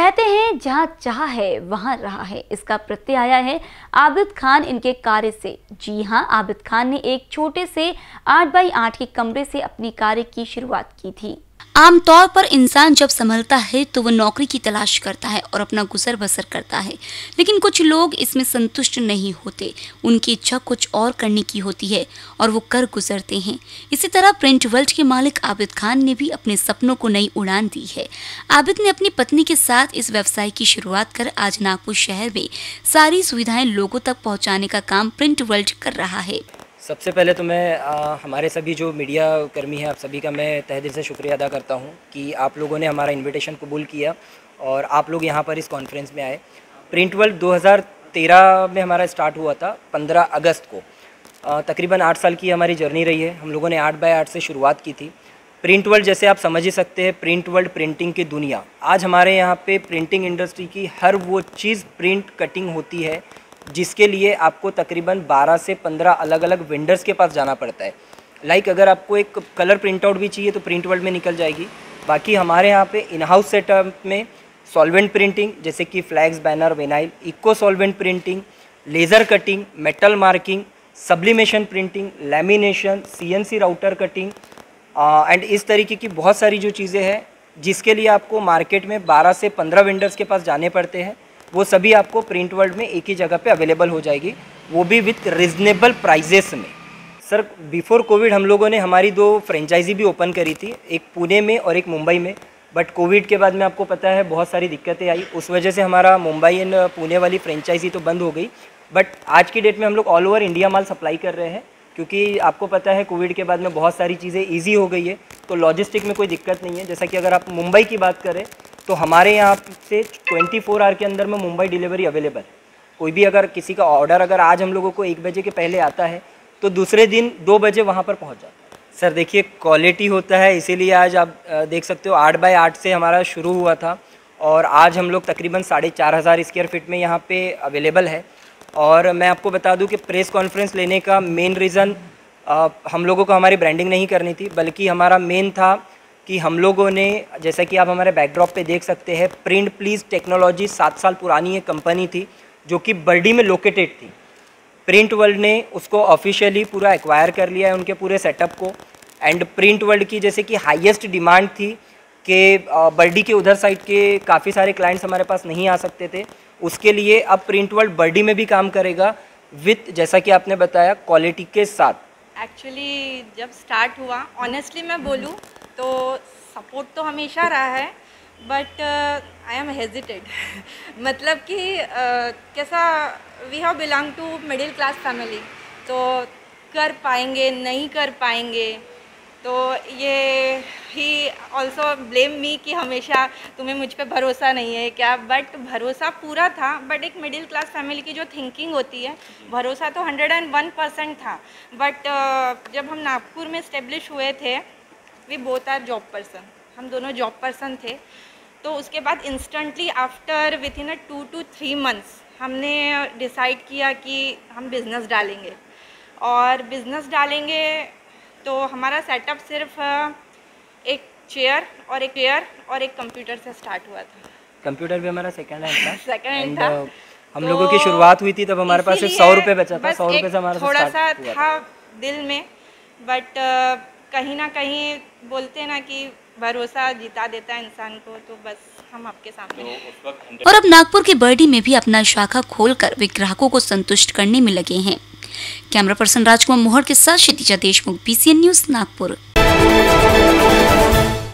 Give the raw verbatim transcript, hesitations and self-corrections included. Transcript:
कहते हैं जहां चाह है वहां रहा है, इसका प्रत्यय आया है आबिद खान इनके कार्य से। जी हां, आबिद खान ने एक छोटे से आठ बाई आठ के कमरे से अपनी कार्य की शुरुआत की थी। आमतौर पर इंसान जब संभलता है तो वो नौकरी की तलाश करता है और अपना गुजर बसर करता है, लेकिन कुछ लोग इसमें संतुष्ट नहीं होते। उनकी इच्छा कुछ और करने की होती है और वो कर गुजरते हैं। इसी तरह प्रिंट वर्ल्ड के मालिक आबिद खान ने भी अपने सपनों को नई उड़ान दी है। आबिद ने अपनी पत्नी के साथ इस व्यवसाय की शुरुआत कर आज नागपुर शहर में सारी सुविधाएं लोगों तक पहुँचाने का काम प्रिंट वर्ल्ड कर रहा है। सबसे पहले तो मैं आ, हमारे सभी जो मीडिया कर्मी हैं, आप सभी का मैं तहे दिल से शुक्रिया अदा करता हूं कि आप लोगों ने हमारा इनविटेशन कबूल किया और आप लोग यहां पर इस कॉन्फ्रेंस में आए। प्रिंट वर्ल्ड दो हज़ार तेरह में हमारा स्टार्ट हुआ था, पंद्रह अगस्त को। आ, तकरीबन आठ साल की हमारी जर्नी रही है। हम लोगों ने आठ बाय आठ से शुरुआत की थी। प्रिंट वर्ल्ड जैसे आप समझ ही सकते हैं, प्रिंट वर्ल्ड प्रिंटिंग की दुनिया। आज हमारे यहाँ पे प्रिंटिंग इंडस्ट्री की हर वो चीज़ प्रिंट कटिंग होती है जिसके लिए आपको तकरीबन बारह से पंद्रह अलग अलग वेंडर्स के पास जाना पड़ता है। लाइक अगर आपको एक कलर प्रिंट आउट भी चाहिए तो प्रिंट वर्ल्ड में निकल जाएगी। बाकी हमारे यहाँ पे इन हाउस सेटअप में सॉल्वेंट प्रिंटिंग जैसे कि flags, banner, vinyl, eco solvent printing, laser cutting, metal marking, sublimation printing, lamination, CNC router cutting and इस तरीके की बहुत सारी जो चीज़ें हैं जिसके लिए आपको मार्केट में बारह से पंद्रह वेंडर्स के पास जाने पड़ते हैं, वो सभी आपको प्रिंट वर्ल्ड में एक ही जगह पे अवेलेबल हो जाएगी, वो भी विथ रिजनेबल प्राइजेस में। सर, बिफोर कोविड हम लोगों ने हमारी दो फ्रेंचाइजी भी ओपन करी थी, एक पुणे में और एक मुंबई में। बट कोविड के बाद में आपको पता है बहुत सारी दिक्कतें आई, उस वजह से हमारा मुंबई एंड पुणे वाली फ्रेंचाइजी तो बंद हो गई। बट आज की डेट में हम लोग ऑल ओवर इंडिया माल सप्लाई कर रहे हैं, क्योंकि आपको पता है कोविड के बाद में बहुत सारी चीज़ें ईजी हो गई है, तो लॉजिस्टिक में कोई दिक्कत नहीं है। जैसा कि अगर आप मुंबई की बात करें तो हमारे यहाँ से चौबीस आवर के अंदर में मुंबई डिलीवरी अवेलेबल है। कोई भी अगर किसी का ऑर्डर अगर आज हम लोगों को एक बजे के पहले आता है तो दूसरे दिन दो बजे वहाँ पर पहुँच जाता है। सर देखिए, क्वालिटी होता है, इसीलिए आज आप देख सकते हो आठ बाय आठ से हमारा शुरू हुआ था और आज हम लोग तकरीबन साढ़े चार हज़ार स्क्वायर फीट में यहाँ पे अवेलेबल है। और मैं आपको बता दूँ कि प्रेस कॉन्फ्रेंस लेने का मेन रीज़न हम लोगों को हमारी ब्रांडिंग नहीं करनी थी, बल्कि हमारा मेन था कि हम लोगों ने, जैसा कि आप हमारे बैकड्रॉप पे देख सकते हैं, प्रिंट प्लीज टेक्नोलॉजी सात साल पुरानी एक कंपनी थी जो कि बर्डी में लोकेटेड थी। प्रिंट वर्ल्ड ने उसको ऑफिशियली पूरा एक्वायर कर लिया है, उनके पूरे सेटअप को। एंड प्रिंट वर्ल्ड की जैसे कि हाईएस्ट डिमांड थी कि बर्डी के उधर साइड के काफ़ी सारे क्लाइंट्स हमारे पास नहीं आ सकते थे, उसके लिए अब प्रिंट वर्ल्ड बर्डी में भी काम करेगा विथ, जैसा कि आपने बताया, क्वालिटी के साथ। एक्चुअली जब स्टार्ट हुआ, ऑनेस्टली मैं बोलूँ तो सपोर्ट तो हमेशा रहा है, बट आई एम हेजिटेड मतलब कि uh, कैसा, we have belong to middle class family, तो कर पाएंगे नहीं कर पाएंगे, तो ये ही ऑल्सो ब्लेम मी कि हमेशा तुम्हें मुझ पे भरोसा नहीं है क्या। बट भरोसा पूरा था, बट एक मिडिल क्लास फैमिली की जो थिंकिंग होती है, भरोसा तो हंड्रेड एंड वन परसेंट था। बट uh, जब हम नागपुर में इस्टेब्लिश हुए थे, we both are job person, हम दोनों जॉब पर्सन थे, तो उसके बाद instantly after within a two two three months हमने डिसाइड किया कि हम बिज़नेस डालेंगे। और बिज़नेस डालेंगे तो हमारा सेटअप सिर्फ एक चेयर और एक चेयर और एक कंप्यूटर से स्टार्ट हुआ था। कंप्यूटर भी हमारा सेकंड हैंड था सेकंड हैंड था। हम तो लोगों की शुरुआत हुई थी तब हमारे पास सिर्फ सौ रुपये बचा था, सौ रुपये से हमारा थोड़ा सा था दिल में, बट कहीं ना कहीं बोलते ना कि भरोसा जिता देता है इंसान को, तो बस हम आपके सामने। और अब नागपुर की बर्डी में भी अपना शाखा खोलकर वे ग्राहकों को संतुष्ट करने में लगे हैं। कैमरा पर्सन राजकुमार मोहर के साथ क्षितिजा देशमुख, पीसीएन न्यूज़, नागपुर।